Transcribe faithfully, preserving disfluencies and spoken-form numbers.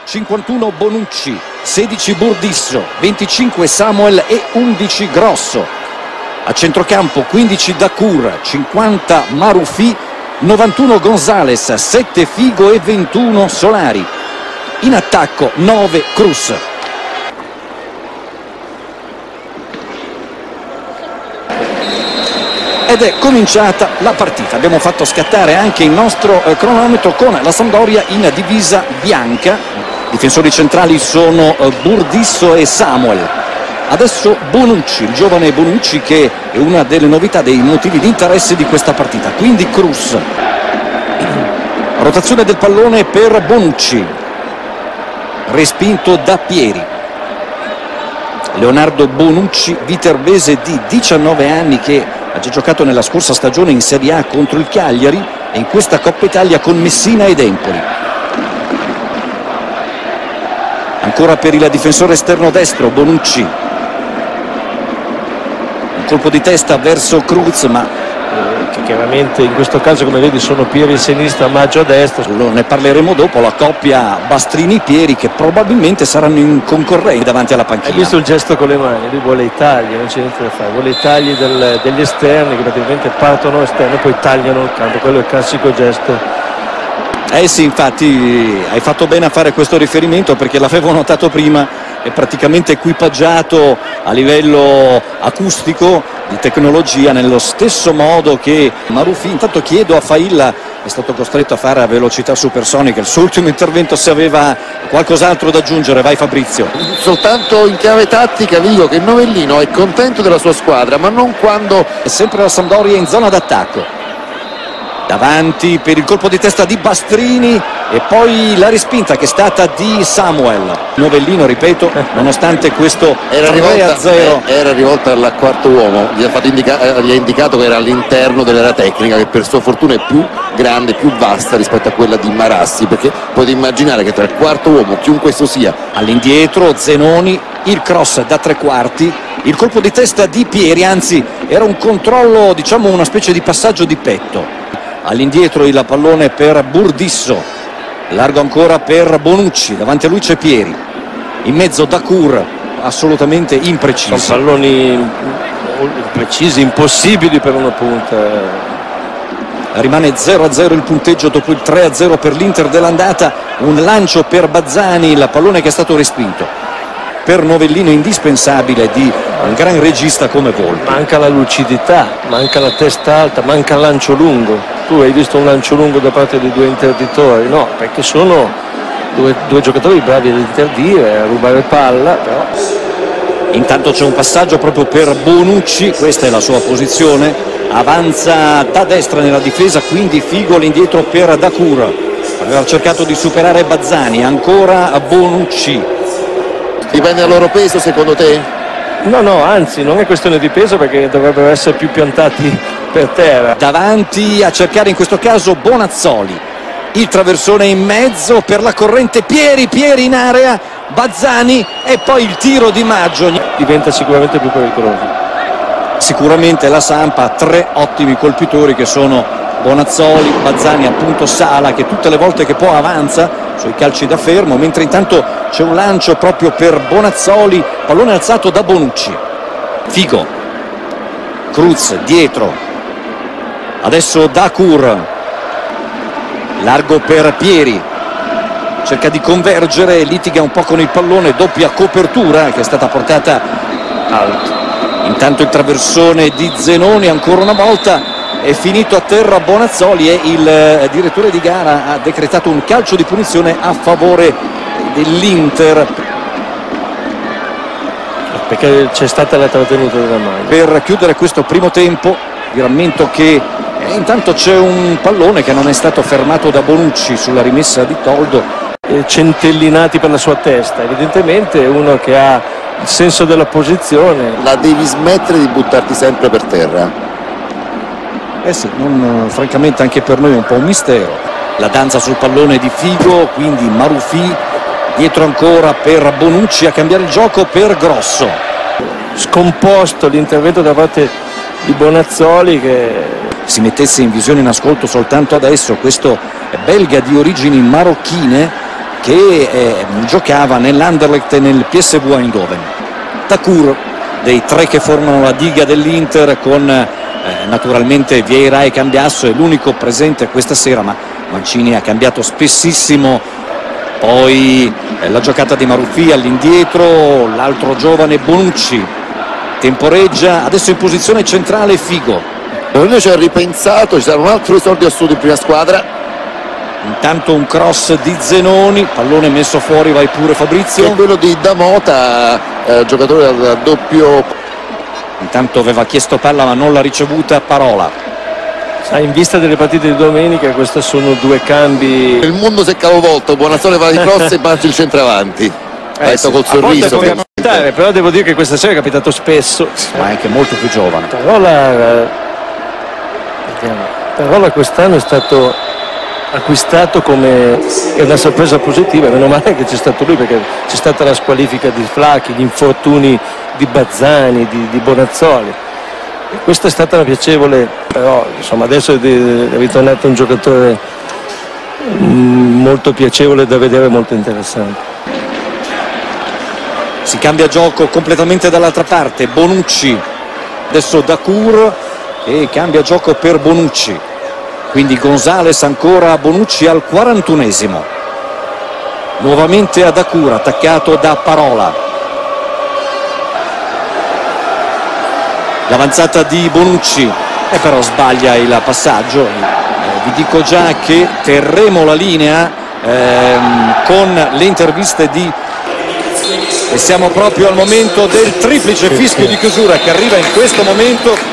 cinquantuno Bonucci, sedici Burdisso, venticinque Samuel e undici Grosso. A centrocampo quindici Dacour, cinquanta Maruffi, novantuno Gonzalez, sette Figo e ventuno Solari. In attacco nove Cruz. Ed è cominciata la partita. Abbiamo fatto scattare anche il nostro eh, cronometro con la Sampdoria in divisa bianca. Difensori centrali sono eh, Burdisso e Samuel. Adesso Bonucci, il giovane Bonucci, che è una delle novità, dei motivi di interesse di questa partita. Quindi Cruz. Rotazione del pallone per Bonucci. Respinto da Pieri. Leonardo Bonucci, viterbese di diciannove anni, che ha già giocato nella scorsa stagione in Serie A contro il Cagliari e in questa Coppa Italia con Messina ed Empoli. Ancora per il difensore esterno destro Bonucci. Un colpo di testa verso Cruz, ma che chiaramente in questo caso, come vedi, sono Pieri a sinistra, Maggio a destra. Ne parleremo dopo, la coppia Bastrini-Pieri, che probabilmente saranno in concorrenza davanti alla panchina. Hai visto il gesto con le mani? Lui vuole i tagli, non c'è niente da fare, vuole i tagli del, degli esterni, che praticamente partono esterni e poi tagliano il campo. Quello è il classico gesto. Eh sì, infatti hai fatto bene a fare questo riferimento, perché l'avevo notato prima. È praticamente equipaggiato a livello acustico, di tecnologia, nello stesso modo che Maruffi. Intanto chiedo a Failla, è stato costretto a fare a velocità supersonica il suo ultimo intervento, se aveva qualcos'altro da aggiungere. Vai Fabrizio. Soltanto in chiave tattica dico che Novellino è contento della sua squadra, ma non quando è sempre la Sampdoria in zona d'attacco. Davanti per il colpo di testa di Bastrini e poi la respinta che è stata di Samuel. Novellino, ripeto, nonostante questo era tre a zero, era rivolta al quarto uomo, gli ha, fatto indica gli ha indicato che era all'interno dell'area tecnica, che per sua fortuna è più grande, più vasta rispetto a quella di Marassi, perché potete immaginare che tra il quarto uomo, chiunque esso sia, all'indietro Zenoni, il cross da tre quarti, il colpo di testa di Pieri, anzi era un controllo, diciamo una specie di passaggio di petto. All'indietro il pallone per Burdisso, largo ancora per Bonucci, davanti a lui c'è Pieri, in mezzo Dacour, assolutamente impreciso. Sono palloni precisi, impossibili per una punta. Rimane zero a zero il punteggio dopo il tre a zero per l'Inter dell'andata. Un lancio per Bazzani, il pallone che è stato respinto. Per Novellino indispensabile di un gran regista come Volpi. Manca la lucidità, manca la testa alta, manca il lancio lungo. Tu hai visto un lancio lungo da parte dei due interditori? No, perché sono due, due giocatori bravi ad interdire, a rubare palla, però. Intanto c'è un passaggio proprio per Bonucci, questa è la sua posizione, avanza da destra nella difesa, quindi Figo all'indietro per Dacour. Aveva cercato di superare Bazzani, ancora a Bonucci. Dipende dal loro peso, secondo te? No, no, anzi, non è questione di peso, perché dovrebbero essere più piantati per terra. Davanti a cercare in questo caso Bonazzoli. Il traversone in mezzo per la corrente Pieri, Pieri in area, Bazzani e poi il tiro di Maggio. Diventa sicuramente più pericoloso. Sicuramente la Samp ha tre ottimi colpitori che sono Bonazzoli, Bazzani, appunto Sala, che tutte le volte che può avanza sui calci da fermo, mentre intanto c'è un lancio proprio per Bonazzoli, pallone alzato da Bonucci. Figo, Cruz dietro, adesso Dacour, largo per Pieri, cerca di convergere, litiga un po' con il pallone, doppia copertura che è stata portata alto. Intanto il traversone di Zenoni ancora una volta. È finito a terra Bonazzoli e il direttore di gara ha decretato un calcio di punizione a favore dell'Inter, perché c'è stata la trattenuta della maglia. Per chiudere questo primo tempo vi rammento che eh, intanto c'è un pallone che non è stato fermato da Bonucci sulla rimessa di Toldo. Eh, centellinati per la sua testa, evidentemente è uno che ha il senso della posizione. La devi smettere di buttarti sempre per terra. Eh sì, non, francamente anche per noi è un po' un mistero. La danza sul pallone di Figo, quindi Maruffi, dietro ancora per Bonucci a cambiare il gioco per Grosso. Scomposto l'intervento da parte di Bonazzoli, che si mettesse in visione in ascolto soltanto adesso questo belga di origini marocchine, che eh, giocava nell'Anderlecht e nel P S V Eindhoven. Dacour, dei tre che formano la diga dell'Inter, con eh, naturalmente Vieira e Cambiasso, è l'unico presente questa sera, ma Mancini ha cambiato spessissimo. Poi eh, la giocata di Maruffi all'indietro, l'altro giovane Bonucci temporeggia, adesso in posizione centrale Figo. Noi ci ha ripensato, ci sarà un altro esordio assoluto in prima squadra. Intanto un cross di Zenoni, pallone messo fuori, vai pure Fabrizio. È quello di Damota, eh, giocatore da doppio. Intanto aveva chiesto palla ma non l'ha ricevuta Parola. Sai, in vista delle partite di domenica, questi sono due cambi. Il mondo si è capovolto, Bonazzoli va di cross e parte il centravanti. Ha detto col sorriso. Può capitare, però devo dire che questa sera è capitato spesso. Ma è anche molto più giovane. Parola, Parola quest'anno è stato acquistato come è una sorpresa positiva, meno male che c'è stato lui, perché c'è stata la squalifica di Flacchi, gli infortuni di Bazzani, di, di Bonazzoli, e questa è stata una piacevole, però insomma adesso è, è ritornato un giocatore mm, molto piacevole da vedere, molto interessante. Si cambia gioco completamente dall'altra parte, Bonucci, adesso Dacour e cambia gioco per Bonucci. Quindi Gonzales ancora a Bonucci al quarantunesimo. Nuovamente a Dacour, attaccato da Parola. L'avanzata di Bonucci, e però sbaglia il passaggio. Eh, vi dico già che terremo la linea ehm, con le interviste di... E siamo proprio al momento del triplice fischio di chiusura che arriva in questo momento.